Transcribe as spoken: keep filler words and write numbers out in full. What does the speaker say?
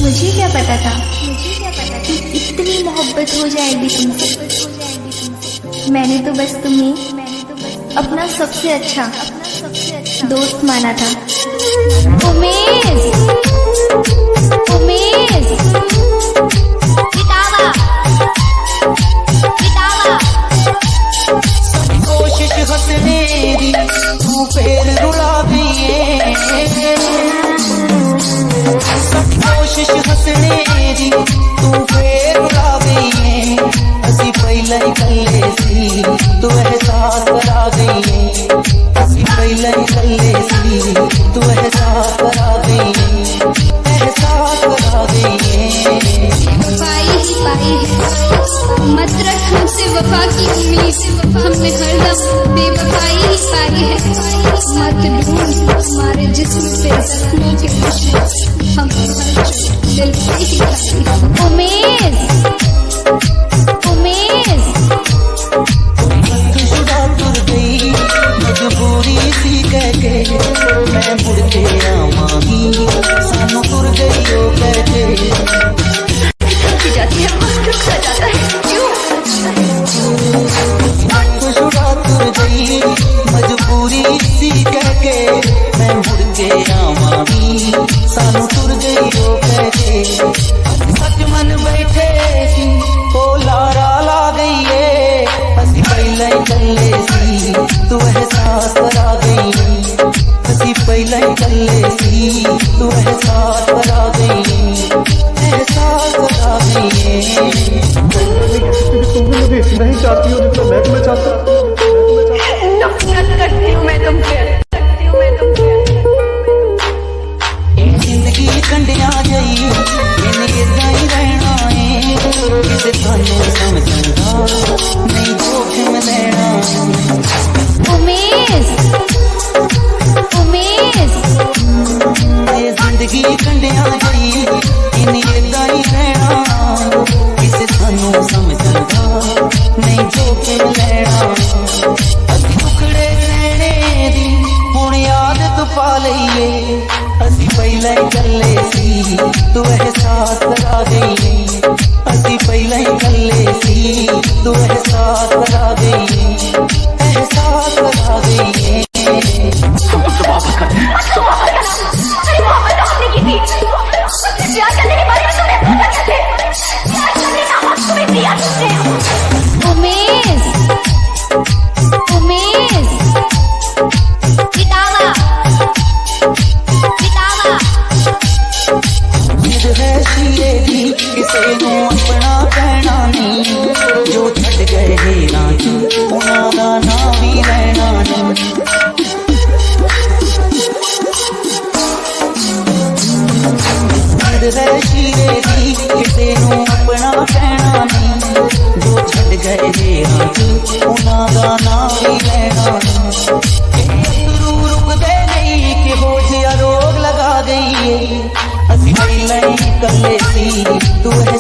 मुझे क्या पता था मुझे क्या पता कि इतनी मोहब्बत हो जाएगी तुमसे। मैंने तो बस तुम्हें अपना सबसे अच्छा दोस्त माना था। उमेश उमेश बितावा बितावा कोशिश हंसने दी तू फेर रुला दिए, कोशिश हंसने दी तू फेर रुला दिए। असी पहले ही कल्ले सी तू एहसास करा गई, असी पहले ही कल्ले सी तू एहसास करा गई, एहसास करा गई। पाई ही पाई है मत रख हमसे वफा की उम्मीद, हमने हरदम बेवफाई ही पाई है। मत ढूंढ हमारे जिस्म पे जख्मों के खुशबू, हम दिल पे ही खाई। उमेश उमेश शुदा तुर गई मजबूरी सी कह के, मैं मुड़ के आवांगी सानू तुर गई ओ कह के। जाती है वक्त खा जाता है क्यों? शुदा तुर गई मजबूरी सी कह के, मैं मुड़ के आवांगी सानू तुर गई ओ कह के। सच मन बैठे सी ओ लारा ला गई है, असी पहले ही कल्ले सी तू एहसास करा गई, असी पहले ही कल्ले सी तू एहसास करा गई, एहसास करा गई। तुम मुझे इतना ही चाहती हो जितना मैं तुम्हें चाहता हूँ। नफरत करती हूँ मैं तुमसे, करती हूँ मैं तुमसे। जिंदगी कंडिया गई इन इदा ही रहना है, किसे थानू समझना नहीं जोखिम लेना। उमेश उमेश ये जिंदगी कंडिया गई इन इदा ही रहना, किसे थानू समझना नहीं जोखिम लेना। असी टुकड़े रहने दी हुण आदत पा लईए, असी पहले ही कल्ले सी तू एहसास करा गई, असी पहले ही कल्ले सी तू एहसास करा गई, एहसास करा गई। उमेश उमेश बितावा बितावा जिद है शीरे दी किसे नू अपना कहना नहीं, जो छड़ गए हे राजी उन्हां दा नाम भी लेना नहीं। जिद है शीरे दी किसे नू अपना कहना नहीं, जो छड़ गए हे राजी उन्हां दा नाम भी लेना नहीं। अथरू रुकदे नहीं कि हो जिया रोग लगा गई है, असी पहले ही कल्ले सी तू